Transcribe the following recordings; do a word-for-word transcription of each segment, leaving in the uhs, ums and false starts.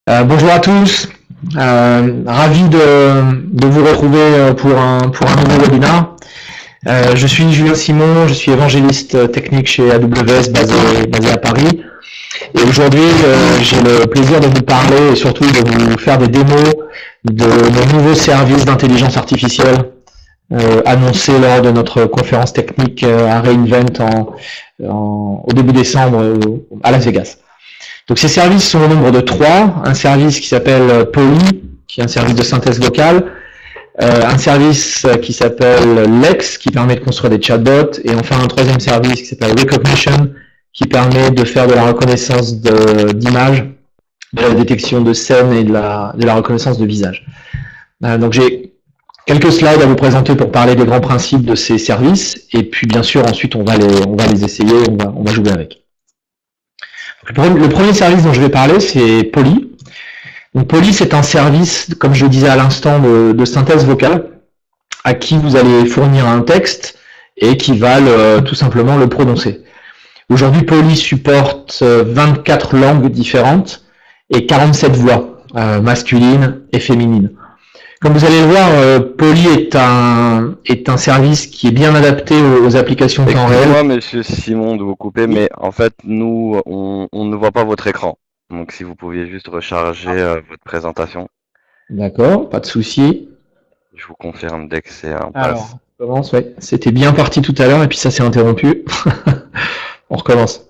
Euh, bonjour à tous, euh, ravi de, de vous retrouver pour un, pour un nouveau webinaire. Euh, je suis Julien Simon, je suis évangéliste technique chez A W S basé, basé à Paris. Et aujourd'hui, euh, j'ai le plaisir de vous parler et surtout de vous faire des démos de nos nouveaux services d'intelligence artificielle euh, annoncés lors de notre conférence technique à re:Invent en, en, au début décembre à Las Vegas. Donc ces services sont au nombre de trois. Un service qui s'appelle Polly, qui est un service de synthèse vocale. Euh, un service qui s'appelle Lex, qui permet de construire des chatbots. Et enfin un troisième service qui s'appelle Recognition, qui permet de faire de la reconnaissance d'images, de, de la détection de scènes et de la, de la reconnaissance de visage. Euh, donc j'ai quelques slides à vous présenter pour parler des grands principes de ces services. Et puis bien sûr, ensuite on va les, on va les essayer, on va, on va jouer avec. Le premier service dont je vais parler, c'est Polly. Donc Polly, c'est un service, comme je le disais à l'instant, de, de synthèse vocale, à qui vous allez fournir un texte et qui va le, tout simplement le prononcer. Aujourd'hui, Polly supporte vingt-quatre langues différentes et quarante-sept voix, euh, masculines et féminines. Comme vous allez le voir, euh, Polly est un, est un service qui est bien adapté aux, aux applications de temps réel. Excusez-moi, monsieur Simon, de vous couper, mais en fait, nous, on, on ne voit pas votre écran. Donc, si vous pouviez juste recharger euh, votre présentation. D'accord, pas de souci. Je vous confirme dès que c'est en place. Alors, on commence, ouais. C'était bien parti tout à l'heure et puis ça s'est interrompu. On recommence.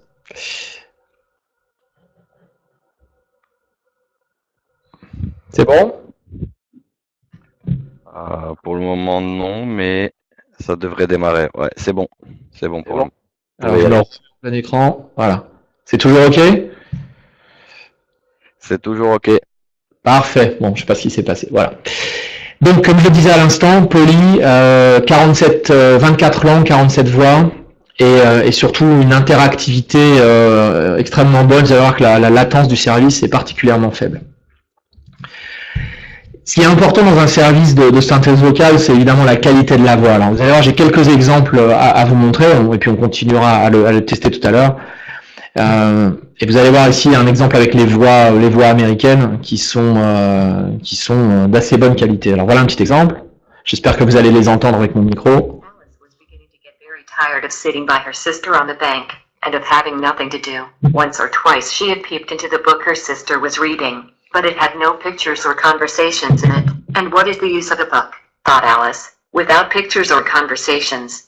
C'est bon? Euh, pour le moment, non, mais ça devrait démarrer. Ouais, c'est bon. C'est bon pour bon. nous. Alors, alors plein écran, voilà. C'est toujours OK? C'est toujours OK. Parfait. Bon, je sais pas ce qui s'est passé. Voilà. Donc, comme je le disais à l'instant, Polly, euh, quarante-sept, euh, vingt-quatre langues, quarante-sept voix, et, euh, et surtout une interactivité euh, extrêmement bonne. Vous allez voir que la, la latence du service est particulièrement faible. Ce qui est important dans un service de, de synthèse vocale, c'est évidemment la qualité de la voix. Alors, vous allez voir, j'ai quelques exemples à, à vous montrer, et puis on continuera à le, à le tester tout à l'heure. Euh, et vous allez voir ici un exemple avec les voix, les voix américaines qui sont, euh, qui sont d'assez bonne qualité. Alors voilà un petit exemple. J'espère que vous allez les entendre avec mon micro. Tired of sitting by her sister on the bank and of having nothing to do. Once or twice she had peeped into the book her sister was reading, but it had no pictures or conversations in it. And what is the use of a book, thought Alice, without pictures or conversations?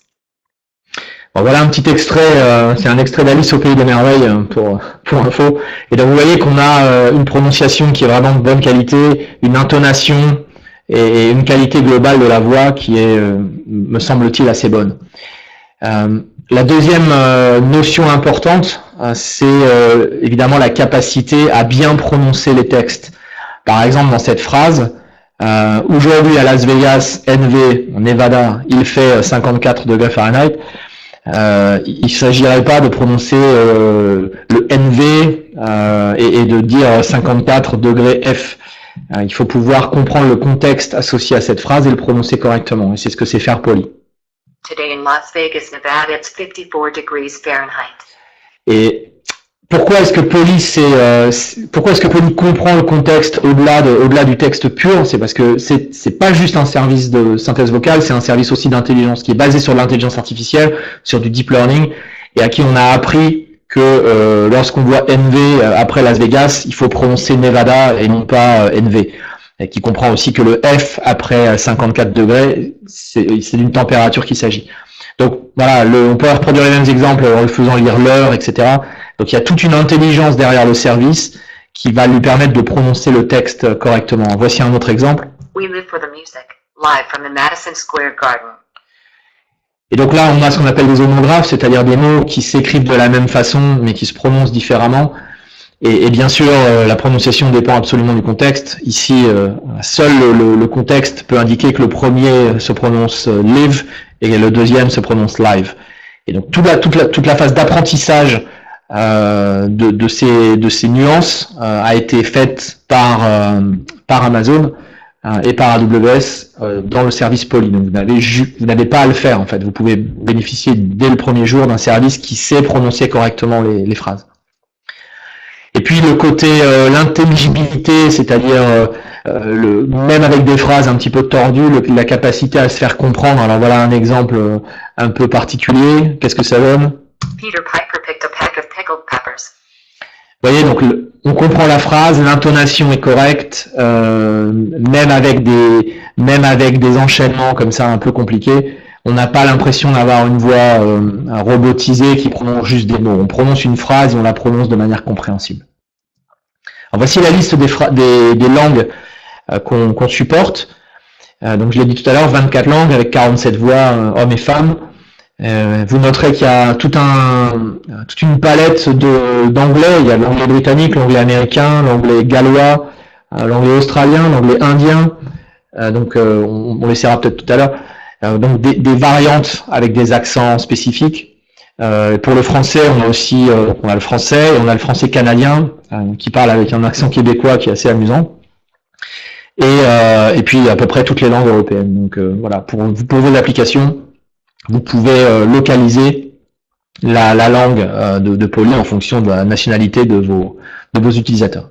Bon, voilà un petit extrait, euh, c'est un extrait d'Alice au Pays des Merveilles pour, pour info. Et donc vous voyez qu'on a euh, une prononciation qui est vraiment de bonne qualité, une intonation et une qualité globale de la voix qui est, euh, me semble-t-il, assez bonne. Euh, la deuxième euh, notion importante, euh, c'est euh, évidemment la capacité à bien prononcer les textes. Par exemple, dans cette phrase, euh, aujourd'hui à Las Vegas, N V, Nevada, il fait cinquante-quatre degrés Fahrenheit. Euh, il ne s'agirait pas de prononcer euh, le N V euh, et, et de dire cinquante-quatre degrés F. Euh, il faut pouvoir comprendre le contexte associé à cette phrase et le prononcer correctement. Et c'est ce que c'est faire Polly. Today in Las Vegas, Nevada, it's fifty-four degrees Fahrenheit. Et pourquoi est-ce que Polly c'est euh, pourquoi est-ce que Polly comprend le contexte au-delà de au-delà du texte pur? C'est parce que c'est c'est pas juste un service de synthèse vocale, c'est un service aussi d'intelligence qui est basé sur l'intelligence artificielle, sur du deep learning, et à qui on a appris que euh, lorsqu'on voit N V après Las Vegas, il faut prononcer Nevada et non pas euh, N V. Et qui comprend aussi que le F après cinquante-quatre degrés, c'est d'une température qu'il s'agit. Donc voilà, le, on peut reproduire les mêmes exemples en le faisant lire l'heure, et cetera. Donc il y a toute une intelligence derrière le service qui va lui permettre de prononcer le texte correctement. Voici un autre exemple. We live for the music, live from the Madison Square Garden. Et donc là, on a ce qu'on appelle des homographes, c'est-à-dire des mots qui s'écrivent de la même façon, mais qui se prononcent différemment. Et, et bien sûr, euh, la prononciation dépend absolument du contexte. Ici, euh, seul le, le contexte peut indiquer que le premier se prononce euh, live et le deuxième se prononce live. Et donc toute la, toute la, toute la phase d'apprentissage euh, de, de, ces, de ces nuances euh, a été faite par, euh, par Amazon euh, et par A W S euh, dans le service Polly. Donc vous n'avez vous n'avez pas à le faire en fait. Vous pouvez bénéficier dès le premier jour d'un service qui sait prononcer correctement les, les phrases. Et puis le côté euh, l'intelligibilité, c'est-à-dire euh, euh, le même avec des phrases un petit peu tordues, le, la capacité à se faire comprendre. Alors voilà un exemple euh, un peu particulier. Qu'est-ce que ça donne? Peter Piper picked a peck of pickled peppers. Vous voyez, donc le, on comprend la phrase, l'intonation est correcte, euh, même avec des même avec des enchaînements comme ça un peu compliqués, on n'a pas l'impression d'avoir une voix euh, robotisée qui prononce juste des mots. On prononce une phrase et on la prononce de manière compréhensible. Alors voici la liste des, des, des langues euh, qu'on qu'on supporte. Euh, donc je l'ai dit tout à l'heure, vingt-quatre langues avec quarante-sept voix, euh, hommes et femmes. Euh, vous noterez qu'il y a tout un, toute une palette d'anglais. Il y a l'anglais britannique, l'anglais américain, l'anglais gallois, euh, l'anglais australien, l'anglais indien. Euh, donc euh, on, on l'essaiera peut-être tout à l'heure. Euh, donc des, des variantes avec des accents spécifiques. Euh, pour le français, on a aussi euh, on a le français et on a le français canadien euh, qui parle avec un accent québécois qui est assez amusant. Et, euh, et puis à peu près toutes les langues européennes. Donc euh, voilà, pour, pour vos applications, vous pouvez euh, localiser la, la langue euh, de, de Poly en fonction de la nationalité de vos, de vos utilisateurs.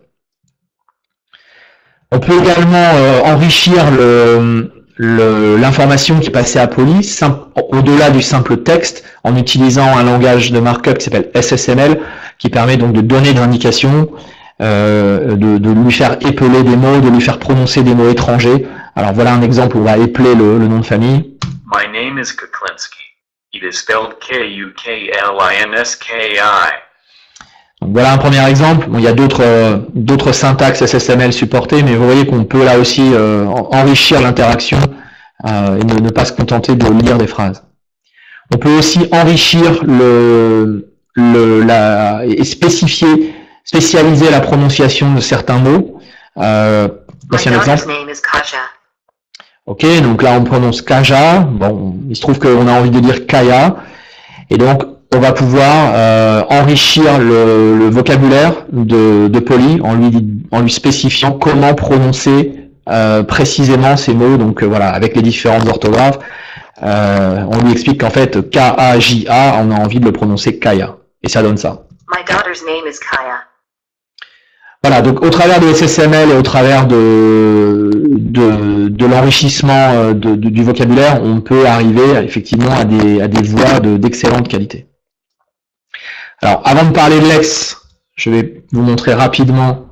On peut également euh, enrichir l'information qui est passée à Poly au-delà du simple texte en utilisant un langage de markup qui s'appelle S S M L qui permet donc de donner des indications, euh, de, de lui faire épeler des mots, de lui faire prononcer des mots étrangers. Alors voilà un exemple où on va épeler le, le nom de famille. My name is Kuklinski. It is spelled K U K L I N S K I. Donc voilà un premier exemple. Bon, il y a d'autres euh, d'autres syntaxes S S M L supportées, mais vous voyez qu'on peut là aussi euh, enrichir l'interaction euh, et ne, ne pas se contenter de lire des phrases. On peut aussi enrichir le, le la et spécifier, spécialiser la prononciation de certains mots. Euh, voici un exemple. Ok, donc là on prononce Kaja. Bon, il se trouve qu'on a envie de dire Kaya, et donc on va pouvoir euh, enrichir le, le vocabulaire de, de Poly en lui, en lui spécifiant comment prononcer euh, précisément ces mots. Donc euh, voilà, avec les différentes orthographes, euh, on lui explique qu'en fait K A J A, on a envie de le prononcer Kaya, et ça donne ça. My daughter's name is Kaya. Voilà, donc au travers de S S M L et au travers de, de, de l'enrichissement de, de, du vocabulaire, on peut arriver effectivement à des, à des voix d'excellente qualité. Alors, avant de parler de Lex, je vais vous montrer rapidement.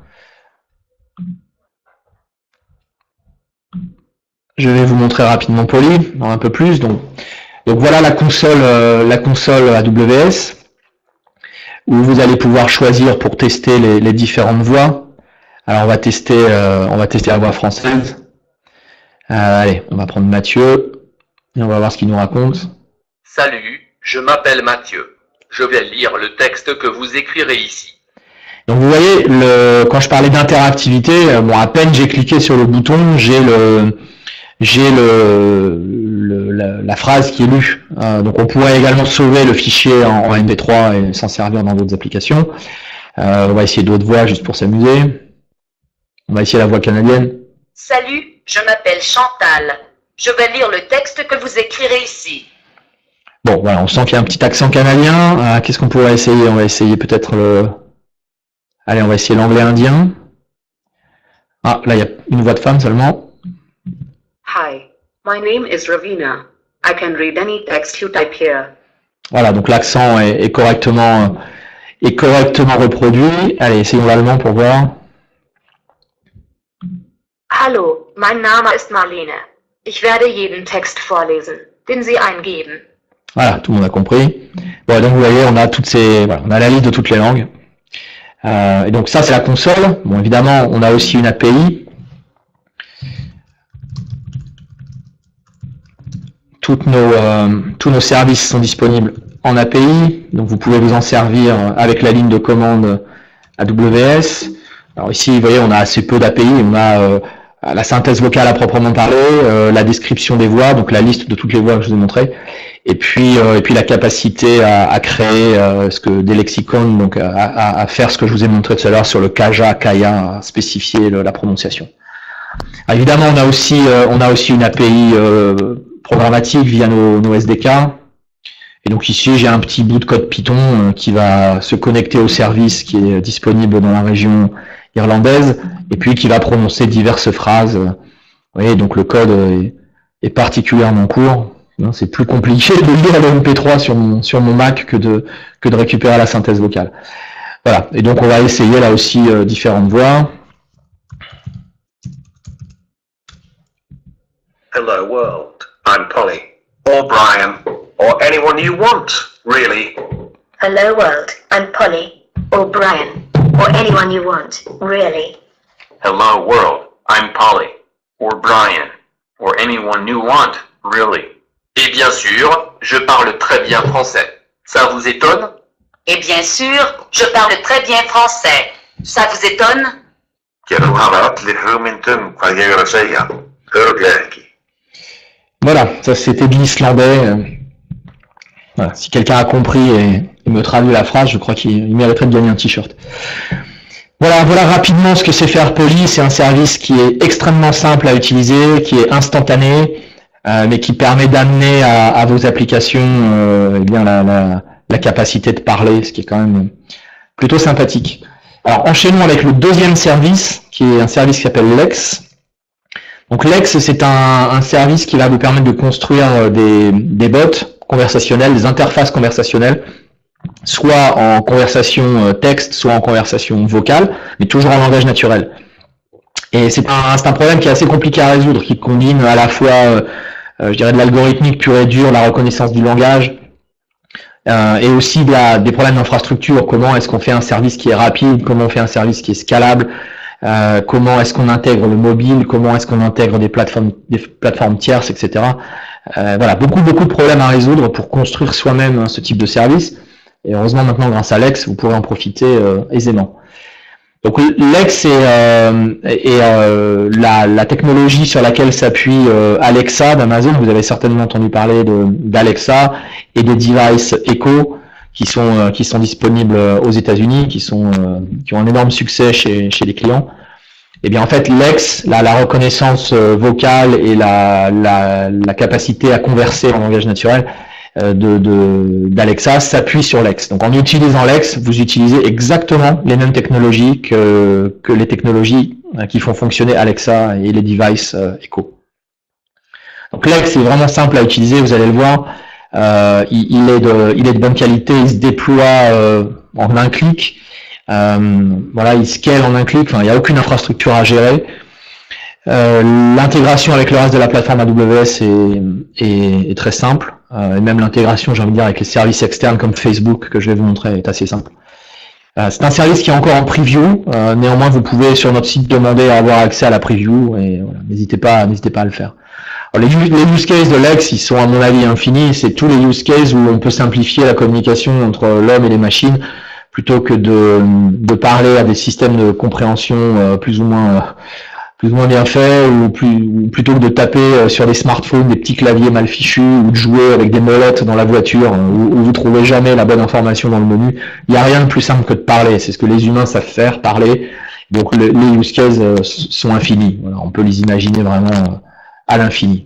Je vais vous montrer rapidement Poly, un peu plus. Donc, donc voilà la console, euh, la console A W S, où vous allez pouvoir choisir pour tester les, les différentes voix. Alors on va tester, euh, on va tester la voix française. Euh, allez, on va prendre Mathieu et on va voir ce qu'il nous raconte. Salut, je m'appelle Mathieu. Je vais lire le texte que vous écrirez ici. Donc vous voyez, le, quand je parlais d'interactivité, bon, à peine j'ai cliqué sur le bouton, j'ai le, j'ai le, le la, la phrase qui est lue. Euh, donc on pourrait également sauver le fichier en, en M P trois et s'en servir dans d'autres applications. Euh, on va essayer d'autres voix juste pour s'amuser. On va essayer la voix canadienne. Salut, je m'appelle Chantal. Je vais lire le texte que vous écrirez ici. Bon, voilà, on sent qu'il y a un petit accent canadien. Euh, Qu'est-ce qu'on pourrait essayer? On va essayer peut-être le... Allez, on va essayer l'anglais indien. Ah, là, il y a une voix de femme seulement. Hi, my name is Ravina. I can read any text you type here. Voilà, donc l'accent est, est correctement est correctement reproduit. Allez, essayons l'allemand pour voir. Hallo, mein Name ist Marlene. Ich werde jeden Text vorlesen, den Sie eingeben. Voilà, tout le monde a compris. Bon, donc vous voyez, on a toutes ces, voilà, on a la liste de toutes les langues. Euh, et donc ça, c'est la console. Bon, évidemment, on a aussi une A P I. Toutes nos, euh, tous nos services sont disponibles en A P I. Donc vous pouvez vous en servir avec la ligne de commande A W S. Alors ici, vous voyez, on a assez peu d'A P I. On a euh, la synthèse vocale à proprement parler, euh, la description des voix, donc la liste de toutes les voix que je vous ai montrées, et puis euh, et puis la capacité à, à créer euh, ce que des lexicons, donc à, à, à faire ce que je vous ai montré tout à l'heure sur le Kaja, Kaya, à spécifier le, la prononciation. Alors, évidemment, on a aussi euh, on a aussi une A P I euh, programmatique via nos, nos S D K, Et donc ici, j'ai un petit bout de code Python euh, qui va se connecter au service qui est disponible dans la région irlandaise, et puis qui va prononcer diverses phrases. Vous voyez, donc le code est, est particulièrement court. C'est plus compliqué de lire le M P trois sur mon, sur mon Mac que de, que de récupérer la synthèse vocale. Voilà, et donc on va essayer là aussi euh, différentes voix. Hello world, I'm Polly, or Brian, or anyone you want, really. Hello world, I'm Polly, or Brian, or anyone you want, really. Hello world, I'm Polly, or Brian, or anyone you want, really. Et bien sûr, je parle très bien français. Ça vous étonne? Et bien sûr, je parle très bien français. Ça vous étonne? Quiero hablar ligeramente cualquier grosería. Hörgläki. Voilà, ça c'était de l'islandais. Voilà, si quelqu'un a compris et, et me traduit la phrase, je crois qu'il mériterait de gagner un t-shirt. Voilà, voilà rapidement ce que c'est Fairpoly. C'est un service qui est extrêmement simple à utiliser, qui est instantané, euh, mais qui permet d'amener à, à vos applications euh, eh bien la, la, la capacité de parler, ce qui est quand même plutôt sympathique. Alors enchaînons avec le deuxième service, qui est un service qui s'appelle Lex. Donc Lex, c'est un, un service qui va vous permettre de construire des, des bots conversationnels, des interfaces conversationnelles, soit en conversation texte, soit en conversation vocale, mais toujours en langage naturel. Et c'est un, c'est un problème qui est assez compliqué à résoudre, qui combine à la fois, euh, je dirais, de l'algorithmique pure et dure, la reconnaissance du langage, euh, et aussi de la, des problèmes d'infrastructure. Comment est-ce qu'on fait un service qui est rapide, comment on fait un service qui est scalable, euh, comment est-ce qu'on intègre le mobile, comment est-ce qu'on intègre des plateformes, des plateformes tierces, et cetera. Euh, voilà, beaucoup, beaucoup de problèmes à résoudre pour construire soi-même ce type de service. Et heureusement, maintenant, grâce à Lex, vous pourrez en profiter euh, aisément. Donc Lex est, euh, est euh, la, la technologie sur laquelle s'appuie euh, Alexa d'Amazon. Vous avez certainement entendu parler de, d'Alexa et des devices Echo qui sont euh, qui sont disponibles aux États-Unis, qui sont euh, qui ont un énorme succès chez chez les clients. Et bien en fait Lex, la, la reconnaissance vocale et la, la la capacité à converser en langage naturel de de d'Alexa s'appuie sur Lex. Donc en utilisant Lex, vous utilisez exactement les mêmes technologies que que les technologies qui font fonctionner Alexa et les devices Echo. Donc Lex est vraiment simple à utiliser, vous allez le voir. Euh, il, il est de il est de bonne qualité, il se déploie euh, en un clic. Euh, voilà, il scale en un clic. Enfin, il n'y a aucune infrastructure à gérer. Euh, l'intégration avec le reste de la plateforme A W S est, est, est très simple, euh, et même l'intégration, j'ai envie de dire, avec les services externes comme Facebook que je vais vous montrer est assez simple. Euh, c'est un service qui est encore en preview, euh, néanmoins vous pouvez sur notre site demander à avoir accès à la preview et voilà, n'hésitez pas, n'hésitez pas à le faire. Alors, les, les use cases de Lex, ils sont à mon avis infinis, c'est tous les use cases où on peut simplifier la communication entre l'homme et les machines plutôt que de, de parler à des systèmes de compréhension euh, plus ou moins euh, plus ou moins bien fait, ou, plus, ou plutôt que de taper sur des smartphones, des petits claviers mal fichus, ou de jouer avec des molettes dans la voiture, où, où vous trouvez jamais la bonne information dans le menu. Il n'y a rien de plus simple que de parler, c'est ce que les humains savent faire, parler. Donc le, les use cases sont infinis, voilà, on peut les imaginer vraiment à l'infini.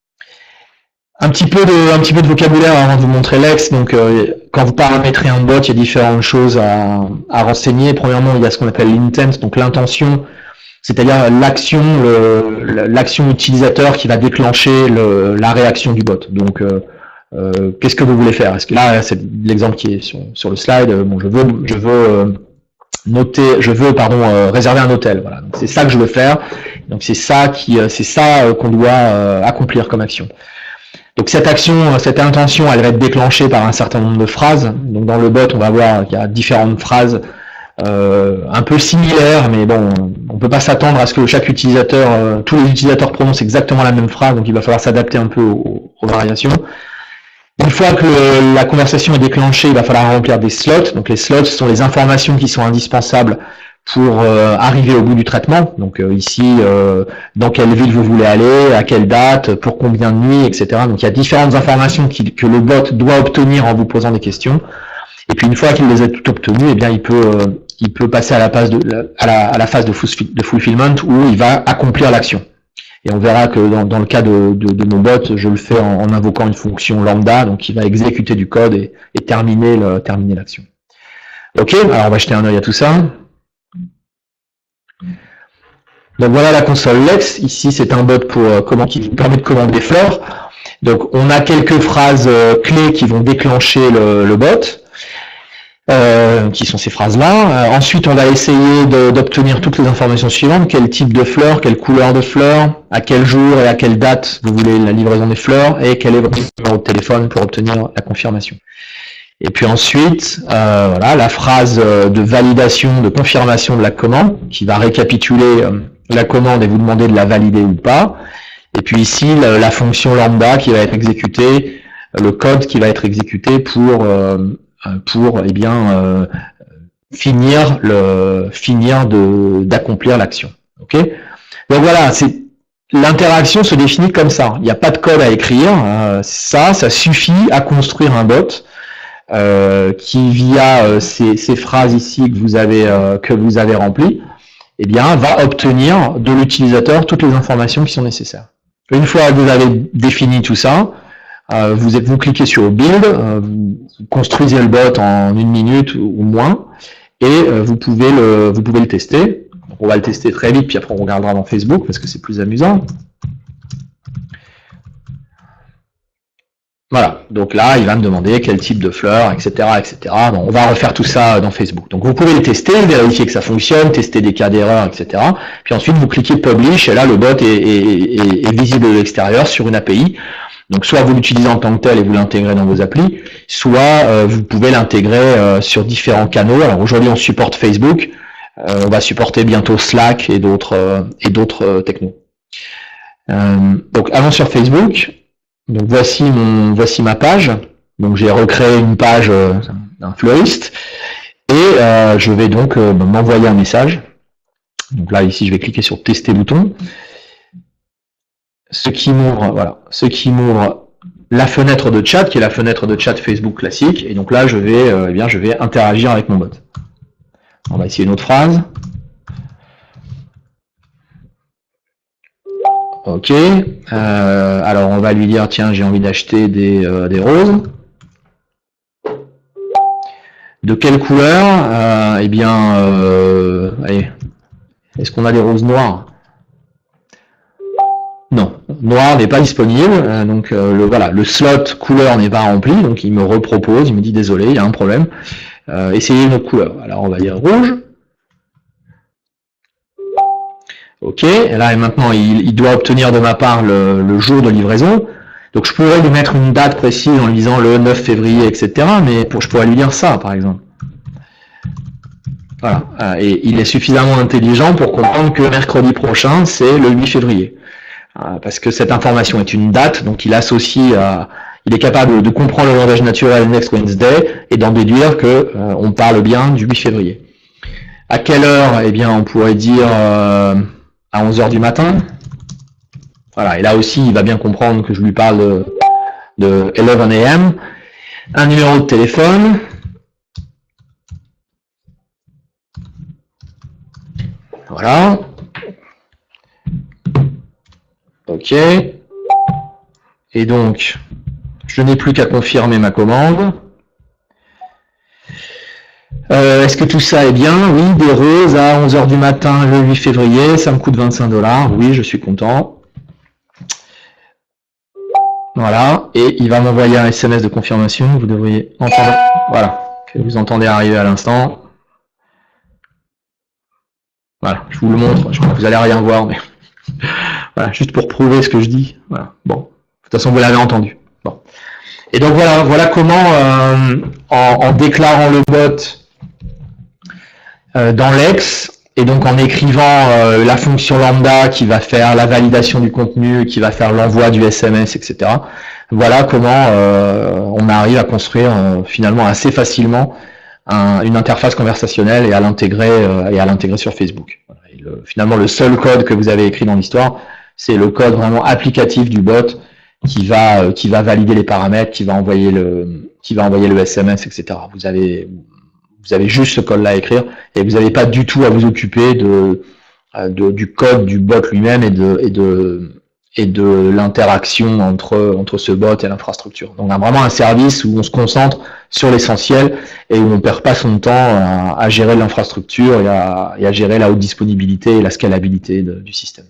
Un petit peu de, un petit peu de vocabulaire avant de vous montrer Lex. Donc, euh, quand vous paramétrez un bot, il y a différentes choses à, à renseigner. Premièrement, il y a ce qu'on appelle l'intent, donc l'intention, c'est-à-dire l'action, l'action utilisateur qui va déclencher le, la réaction du bot. Donc, euh, euh, qu'est-ce que vous voulez faire? Est-ce que là, c'est l'exemple qui est sur, sur le slide. Bon, je veux, je veux euh, noter, je veux, pardon, euh, réserver un hôtel. Voilà. Donc, c'est ça que je veux faire. Donc, c'est ça qui, c'est ça qu'on doit euh, accomplir comme action. Donc cette action, cette intention, elle va être déclenchée par un certain nombre de phrases. Donc dans le bot, on va voir qu'il y a différentes phrases euh, un peu similaires, mais bon, on peut pas s'attendre à ce que chaque utilisateur, euh, tous les utilisateurs prononcent exactement la même phrase, donc il va falloir s'adapter un peu aux, aux variations. Une fois que le, la conversation est déclenchée, il va falloir remplir des slots. Donc les slots sont les informations qui sont indispensables pour euh, arriver au bout du traitement. Donc euh, ici, euh, dans quelle ville vous voulez aller, à quelle date, pour combien de nuits, et cetera. Donc il y a différentes informations qui, que le bot doit obtenir en vous posant des questions. Et puis une fois qu'il les a toutes obtenues, eh bien il peut euh, il peut passer à la phase de à la, à la phase de fulfillment où il va accomplir l'action. Et on verra que dans, dans le cas de, de, de mon bot, je le fais en, en invoquant une fonction lambda, donc qui va exécuter du code et, et terminer le, terminer l'action. Ok, alors on va jeter un œil à tout ça. Donc voilà la console Lex. Ici, c'est un bot pour euh, comment qui vous permet de commander des fleurs. Donc on a quelques phrases euh, clés qui vont déclencher le, le bot. Euh, qui sont ces phrases-là. Euh, ensuite, on va essayer d'obtenir toutes les informations suivantes. Quel type de fleurs, quelle couleur de fleurs, à quel jour et à quelle date vous voulez la livraison des fleurs, et quel est votre numéro de téléphone pour obtenir la confirmation. Et puis ensuite, euh, voilà, la phrase de validation, de confirmation de la commande, qui va récapituler euh, la commande et vous demander de la valider ou pas. Et puis ici, la, la fonction lambda qui va être exécutée, le code qui va être exécuté pour... Euh, pour eh bien euh, finir le finir de d'accomplir l'action. Ok. Donc voilà, c'est l'interaction se définit comme ça. Il n'y a pas de code à écrire. Hein. Ça, ça suffit à construire un bot euh, qui via euh, ces, ces phrases ici que vous avez euh, que vous avez remplies, eh bien va obtenir de l'utilisateur toutes les informations qui sont nécessaires. Une fois que vous avez défini tout ça, Euh, vous, êtes, vous cliquez sur Build, euh, vous construisez le bot en une minute ou, ou moins, et euh, vous, pouvez le, vous pouvez le tester. Donc, on va le tester très vite, puis après on regardera dans Facebook, parce que c'est plus amusant. Voilà, donc là, il va me demander quel type de fleurs, et cetera, et cetera. Bon, on va refaire tout ça dans Facebook. Donc vous pouvez le tester, vérifier que ça fonctionne, tester des cas d'erreur, et cetera. Puis ensuite, vous cliquez Publish, et là, le bot est, est, est, est visible de l'extérieur sur une A P I. Donc soit vous l'utilisez en tant que tel et vous l'intégrez dans vos applis, soit euh, vous pouvez l'intégrer euh, sur différents canaux. Alors aujourd'hui on supporte Facebook, euh, on va supporter bientôt Slack et d'autres euh, et d'autres euh, technos. Euh, donc allons sur Facebook. Donc voici mon voici ma page. Donc j'ai recréé une page euh, d'un fleuriste et euh, je vais donc euh, m'envoyer un message. Donc là ici je vais cliquer sur tester bouton. Ce qui m'ouvre, voilà, ce qui m'ouvre la fenêtre de chat, qui est la fenêtre de chat Facebook classique, et donc là je vais, euh, eh bien, je vais interagir avec mon bot. On va essayer une autre phrase. Ok. Euh, alors on va lui dire tiens j'ai envie d'acheter des, euh, des roses. De quelle couleur? euh, Eh bien, euh, allez, est-ce qu'on a des roses noires? Non, noir n'est pas disponible, euh, donc euh, le, voilà, le slot couleur n'est pas rempli, donc il me repropose, il me dit désolé, il y a un problème, euh, essayez une autre couleur. Alors on va dire rouge. Ok, et là et maintenant il, il doit obtenir de ma part le, le jour de livraison, donc je pourrais lui mettre une date précise en lui disant le neuf février, et cetera, mais pour, je pourrais lui dire ça par exemple. Voilà, et il est suffisamment intelligent pour comprendre que mercredi prochain c'est le huit février. Parce que cette information est une date, donc il associe, à, il est capable de comprendre le langage naturel Next Wednesday et d'en déduire que euh, on parle bien du huit février. À quelle heure? Eh bien, on pourrait dire euh, à onze heures du matin. Voilà, et là aussi, il va bien comprendre que je lui parle de, de onze a m. Un numéro de téléphone. Voilà. Ok. Et donc, je n'ai plus qu'à confirmer ma commande. Euh, Est-ce que tout ça est bien? Oui, des roses à onze heures du matin le huit février, ça me coûte vingt-cinq dollars. Oui, je suis content. Voilà, et il va m'envoyer un S M S de confirmation. Vous devriez entendre, voilà, que vous entendez arriver à l'instant. Voilà, je vous le montre. Je crois que vous allez rien voir, mais voilà, juste pour prouver ce que je dis. Voilà. Bon, de toute façon, vous l'avez entendu. Bon. Et donc voilà, voilà comment, euh, en, en déclarant le bot euh, dans Lex, et donc en écrivant euh, la fonction lambda qui va faire la validation du contenu, qui va faire l'envoi du S M S, et cetera. Voilà comment euh, on arrive à construire euh, finalement assez facilement un, une interface conversationnelle et à l'intégrer euh, et à l'intégrer sur Facebook. Voilà. Et le, finalement, le seul code que vous avez écrit dans l'histoire, c'est le code vraiment applicatif du bot qui va euh, qui va valider les paramètres, qui va envoyer le qui va envoyer le S M S, et cetera. Vous avez vous avez juste ce code-là à écrire et vous n'avez pas du tout à vous occuper de de, du code du bot lui-même et de, et de, et de l'interaction entre, entre ce bot et l'infrastructure. Donc on a vraiment un service où on se concentre sur l'essentiel et où on ne perd pas son temps à, à gérer l'infrastructure et à, et à gérer la haute disponibilité et la scalabilité de, du système.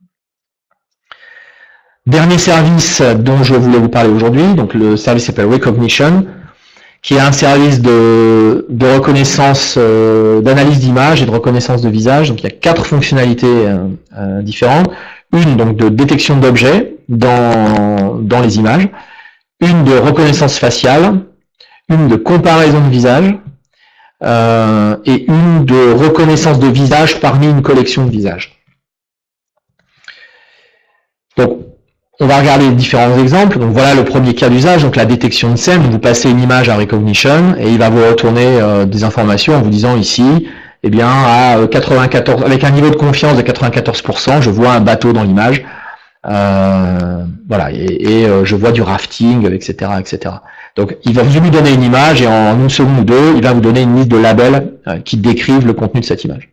Dernier service dont je voulais vous parler aujourd'hui, donc le service s'appelle Rekognition, qui est un service de, de reconnaissance, euh, d'analyse d'image et de reconnaissance de visage. Donc il y a quatre fonctionnalités euh, euh, différentes. Une donc de détection d'objets dans, dans les images, une de reconnaissance faciale, une de comparaison de visage, euh, et une de reconnaissance de visage parmi une collection de visages. Donc, on va regarder différents exemples. Donc voilà le premier cas d'usage, donc la détection de scène. Vous passez une image à Rekognition et il va vous retourner euh, des informations en vous disant ici, eh bien à quatre-vingt-quatorze, avec un niveau de confiance de quatre-vingt-quatorze pour cent, je vois un bateau dans l'image. Euh, voilà, et, et euh, je vois du rafting, et cetera, et cetera. Donc il va vous lui donner une image et en une seconde ou deux, il va vous donner une liste de labels euh, qui décrivent le contenu de cette image.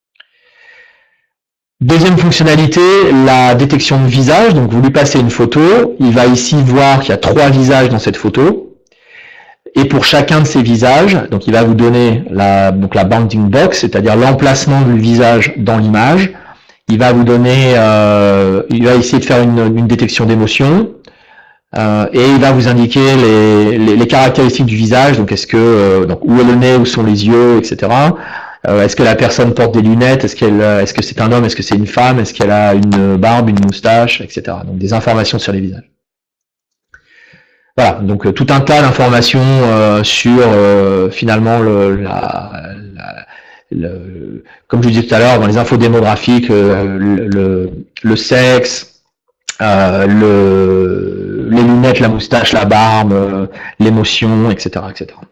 Deuxième fonctionnalité, la détection de visage. Donc vous lui passez une photo, il va ici voir qu'il y a trois visages dans cette photo. Et pour chacun de ces visages, donc il va vous donner la, donc la bounding box, c'est-à-dire l'emplacement du visage dans l'image. Il va vous donner, euh, il va essayer de faire une, une détection d'émotion. Euh, et il va vous indiquer les, les, les caractéristiques du visage. Donc est-ce que, euh, donc où est le nez, où sont les yeux, et cetera. Euh, est-ce que la personne porte des lunettes? Est-ce qu'elle, est-ce que c'est un homme? Est-ce que c'est une femme? Est-ce qu'elle a une barbe, une moustache, et cetera. Donc des informations sur les visages. Voilà, donc euh, tout un tas d'informations euh, sur euh, finalement le, la, la, le, comme je vous disais tout à l'heure, dans les infos démographiques, euh, le, le, le sexe, euh, le, les lunettes, la moustache, la barbe, euh, l'émotion, et cetera, et cetera.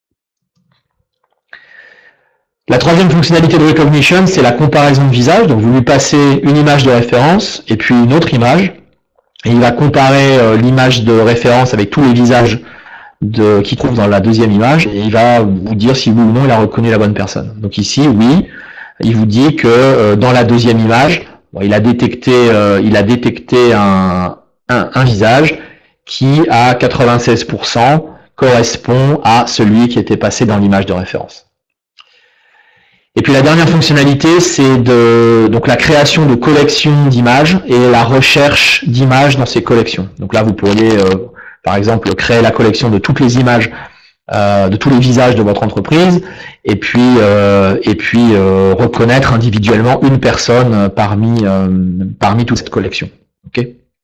La troisième fonctionnalité de Rekognition, c'est la comparaison de visage. Donc vous lui passez une image de référence et puis une autre image. Et il va comparer euh, l'image de référence avec tous les visages de, qu'il trouve dans la deuxième image. Et il va vous dire si oui ou non il a reconnu la bonne personne. Donc ici, oui, il vous dit que euh, dans la deuxième image, bon, il a détecté, euh, il a détecté un, un, un visage qui, à quatre-vingt-seize pour cent, correspond à celui qui était passé dans l'image de référence. Et puis la dernière fonctionnalité, c'est de donc la création de collections d'images et la recherche d'images dans ces collections. Donc là, vous pourriez, euh, par exemple, créer la collection de toutes les images, euh, de tous les visages de votre entreprise, et puis euh, et puis euh, reconnaître individuellement une personne parmi euh, parmi toute cette collection. Ok.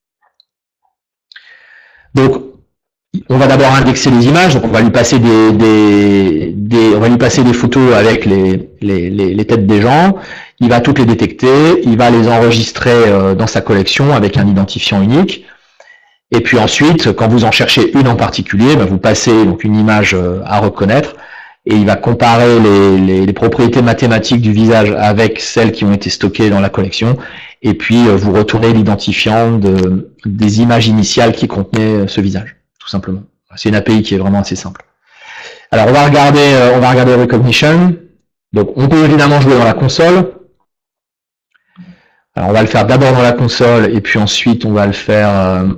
Donc on va d'abord indexer les images, donc on va lui passer des, des, des, on va lui passer des photos avec les, les, les, les têtes des gens, il va toutes les détecter, il va les enregistrer euh, dans sa collection avec un identifiant unique, et puis ensuite, quand vous en cherchez une en particulier, bah, vous passez donc une image euh, à reconnaître, et il va comparer les, les, les propriétés mathématiques du visage avec celles qui ont été stockées dans la collection, et puis euh, vous retournez l'identifiant de, des images initiales qui contenaient ce visage. Tout simplement. C'est une A P I qui est vraiment assez simple. Alors on va regarder, euh, on va regarder Rekognition. Donc on peut évidemment jouer dans la console. Alors on va le faire d'abord dans la console et puis ensuite on va le faire, euh,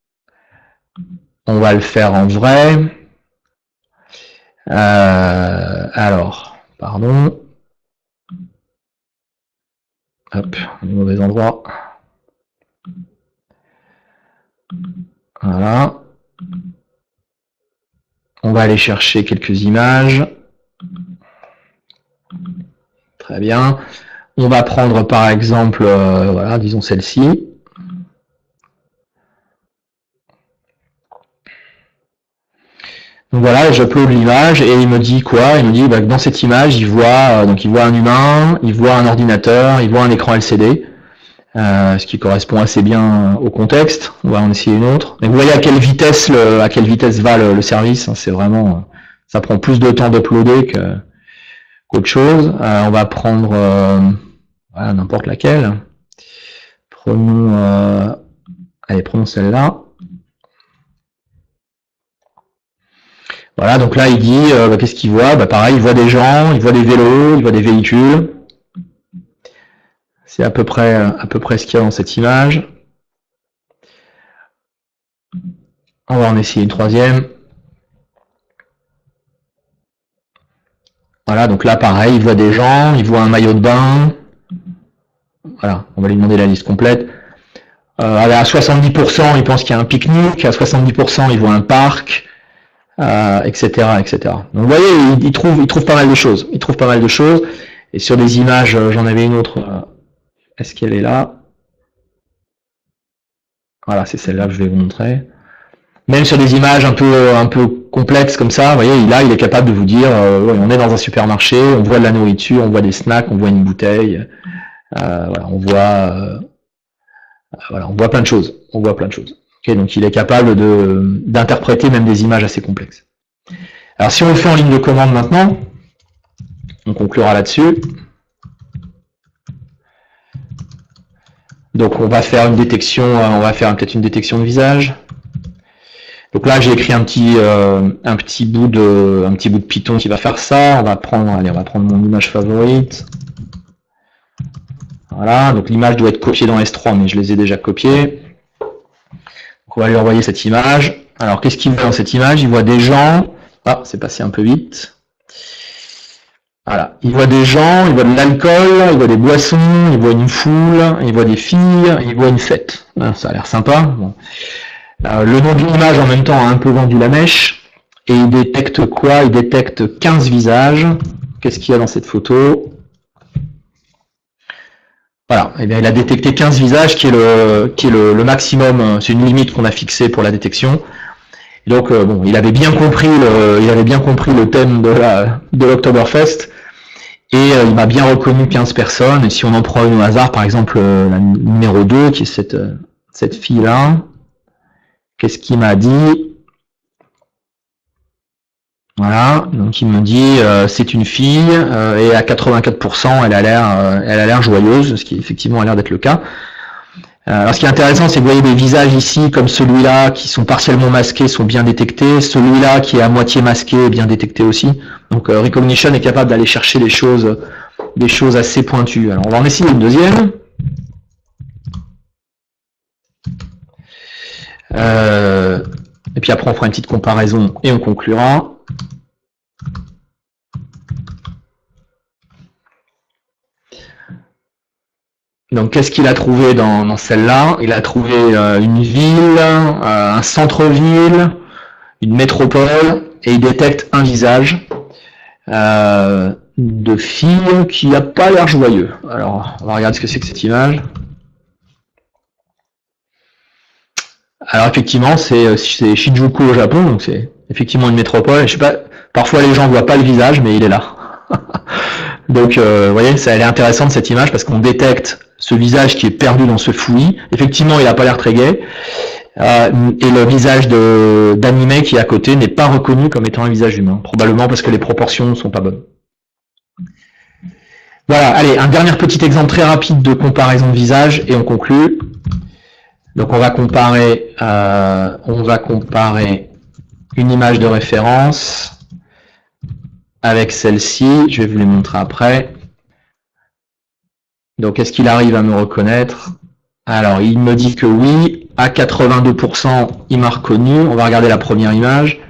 on va le faire en vrai. Euh, alors, pardon. Hop, au mauvais endroit. Voilà. On va aller chercher quelques images. Très bien. On va prendre par exemple, euh, voilà, disons celle-ci. Donc voilà, j'upload l'image et il me dit quoi? Il me dit bah, que dans cette image, il voit, euh, donc il voit un humain, il voit un ordinateur, il voit un écran L C D. Euh, ce qui correspond assez bien au contexte. On va en essayer une autre. Et vous voyez à quelle vitesse le, à quelle vitesse va le, le service. Hein, c'est vraiment, ça prend plus de temps d'uploader que qu'autre chose. Euh, on va prendre euh, voilà, n'importe laquelle. Prenons, euh, allez, prenons celle-là. Voilà, donc là il dit, euh, bah, qu'est-ce qu'il voit? Bah pareil, il voit des gens, il voit des vélos, il voit des véhicules. C'est à peu près, à peu près ce qu'il y a dans cette image. On va en essayer une troisième. Voilà, donc là pareil, il voit des gens, il voit un maillot de bain. Voilà, on va lui demander la liste complète. Euh, à soixante-dix pour cent, il pense qu'il y a un pique-nique, à soixante-dix pour cent, il voit un parc, euh, et cetera, et cetera. Donc vous voyez, il, il, trouve, il trouve pas mal de choses. Il trouve pas mal de choses. Et sur des images, j'en avais une autre. Est-ce qu'elle est là? Voilà, c'est celle-là que je vais vous montrer. Même sur des images un peu, un peu complexes comme ça, vous voyez, là, il est capable de vous dire, euh, ouais, on est dans un supermarché, on voit de la nourriture, on voit des snacks, on voit une bouteille, euh, voilà, on voit, euh, voilà, on voit plein de choses, on voit plein de choses. Okay, donc il est capable de d'interpréter même des images assez complexes. Alors si on le fait en ligne de commande maintenant, on conclura là-dessus. Donc on va faire une détection, on va faire peut-être une détection de visage. Donc là j'ai écrit un petit euh, un petit bout de un petit bout de Python qui va faire ça. On va prendre, allez, on va prendre mon image favorite. Voilà, donc l'image doit être copiée dans S trois, mais je les ai déjà copiées. Donc on va lui envoyer cette image. Alors qu'est-ce qu'il voit dans cette image? Il voit des gens. Ah, c'est passé un peu vite. Voilà, il voit des gens, il voit de l'alcool, il voit des boissons, il voit une foule, il voit des filles, il voit une fête. Ah, ça a l'air sympa. Bon. Euh, le nom de l'image en même temps a un peu vendu la mèche. Et il détecte quoi? Il détecte quinze visages. Qu'est-ce qu'il y a dans cette photo? Voilà, eh bien, il a détecté quinze visages, qui est le, qui est le, le maximum, c'est une limite qu'on a fixée pour la détection. Et donc, euh, bon, il avait bien compris le, il avait bien compris le thème de la, de l'Oktoberfest, et euh, il m'a bien reconnu quinze personnes. Et si on en prend une au hasard, par exemple, euh, la numéro deux, qui est cette, euh, cette fille-là, qu'est-ce qu'il m'a dit? Voilà, donc il me dit euh, c'est une fille euh, et à quatre-vingt-quatre pour cent elle a l'air euh, elle a l'air joyeuse, ce qui effectivement a l'air d'être le cas. Euh, alors ce qui est intéressant, c'est que vous voyez des visages ici comme celui-là qui sont partiellement masqués sont bien détectés, celui-là qui est à moitié masqué est bien détecté aussi. Donc euh, Recognition est capable d'aller chercher des choses des choses assez pointues. Alors on va en essayer une deuxième. Euh, et puis après on fera une petite comparaison et on conclura. Donc, qu'est-ce qu'il a trouvé dans, dans celle-là? Il a trouvé euh, une ville, euh, un centre-ville, une métropole, et il détecte un visage euh, de fille qui n'a pas l'air joyeux. Alors, on va regarder ce que c'est que cette image. Alors, effectivement, c'est Shinjuku au Japon, donc c'est effectivement une métropole. Je sais pas, parfois les gens ne voient pas le visage, mais il est là. Donc, euh, vous voyez, ça elle est intéressante cette image parce qu'on détecte ce visage qui est perdu dans ce fouillis. Effectivement, il n'a pas l'air très gai. Euh, et le visage d'animé qui est à côté n'est pas reconnu comme étant un visage humain, probablement parce que les proportions ne sont pas bonnes. Voilà, allez, un dernier petit exemple très rapide de comparaison de visage et on conclut. Donc, on va comparer, euh, on va comparer une image de référence avec celle-ci, je vais vous les montrer après. Donc, est-ce qu'il arrive à me reconnaître? Alors, il me dit que oui, à quatre-vingt-deux pour cent, il m'a reconnu. On va regarder la première image.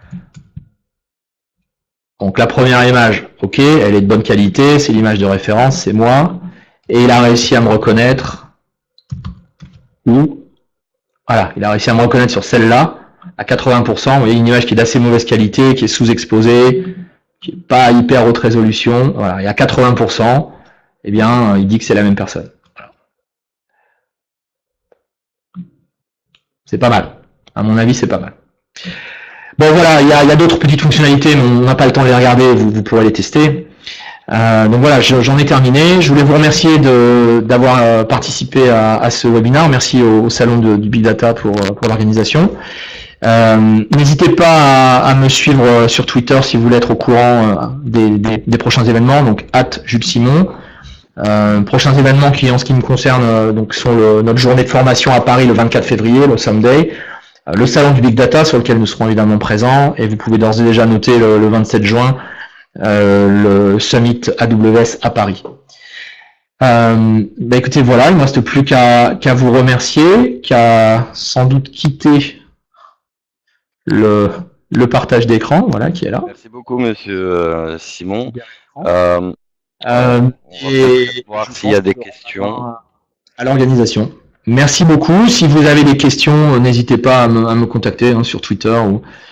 Donc, la première image, ok, elle est de bonne qualité, c'est l'image de référence, c'est moi. Et il a réussi à me reconnaître. Où? Voilà, il a réussi à me reconnaître sur celle-là, à quatre-vingts pour cent. Vous voyez, une image qui est d'assez mauvaise qualité, qui est sous-exposée, qui n'est pas hyper haute résolution, voilà, et à quatre-vingts pour cent, eh bien, il dit que c'est la même personne. Voilà. C'est pas mal. À mon avis, c'est pas mal. Bon, voilà, il y a, a d'autres petites fonctionnalités, mais on n'a pas le temps de les regarder, vous, vous pourrez les tester. Euh, donc voilà, j'en ai terminé. Je voulais vous remercier d'avoir participé à, à ce webinaire. Merci au, au Salon de, du Big Data pour, pour l'organisation. Euh, N'hésitez pas à, à me suivre sur Twitter si vous voulez être au courant des, des, des prochains événements, donc arobase Jules Simon. Euh, prochains événements qui, en ce qui me concerne, donc sont le, notre journée de formation à Paris le vingt-quatre février, le Sunday, euh, le salon du Big Data sur lequel nous serons évidemment présents, et vous pouvez d'ores et déjà noter le, le vingt-sept juin euh, le Summit A W S à Paris. Euh, bah écoutez, voilà, il ne me reste plus qu'à qu'à vous remercier, qu'à sans doute quitter le, le partage d'écran, voilà, qui est là. Merci beaucoup, monsieur euh, Simon. Euh, Euh, on va et peut-être voir je s'il y a pense des qu'on questions. va à l'organisation. Merci beaucoup. Si vous avez des questions, n'hésitez pas à me, à me contacter hein, sur Twitter ou